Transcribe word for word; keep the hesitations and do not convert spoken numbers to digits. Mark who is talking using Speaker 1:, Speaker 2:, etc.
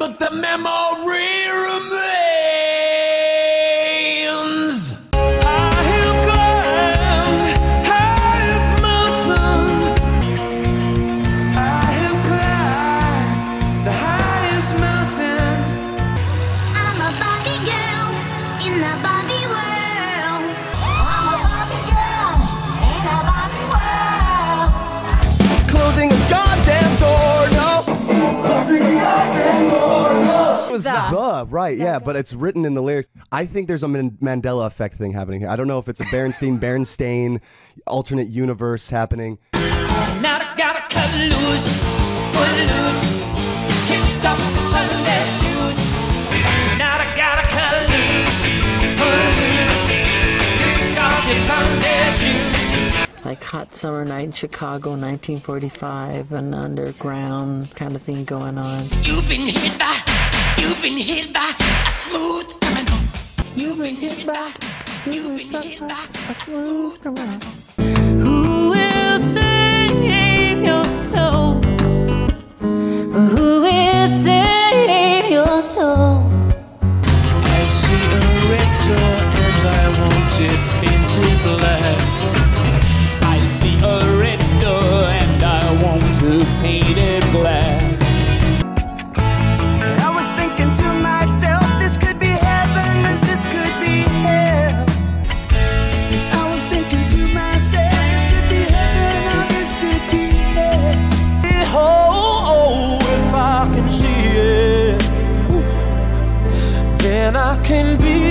Speaker 1: but the memory remains. I have climbed highest mountains. I have climbed the highest mountains.
Speaker 2: I'm a Barbie girl in the Barbie world. I'm a Barbie girl in a Barbie world.
Speaker 3: Closing a goddamn door, no. Closing a goddamn door, no. It was the, the right, yeah, but it's written in the lyrics. I think there's a Man- Mandela effect thing happening here. I don't know if it's a Berenstain, Berenstain alternate universe happening.
Speaker 4: Now I gotta cut loose, foot loose, kick off the Sunday shoes. Now I gotta cut loose, foot loose, kick off your Sunday shoes.
Speaker 5: Like Hot Summer Night in Chicago, nineteen forty-five, an underground kind of thing going on.
Speaker 4: You've been hit by, you've been hit by a smooth criminal.
Speaker 5: You've been hit by, you've been hit by a smooth criminal.
Speaker 6: Who will save your soul? Who will save your soul?
Speaker 1: I see a red door and I want it painted black. I see a red door and I want to paint it black. I was thinking to myself, this could be heaven and this could be hell. I was thinking to myself, this could be heaven or this could be hell. Oh, oh, if I can see it, then I can be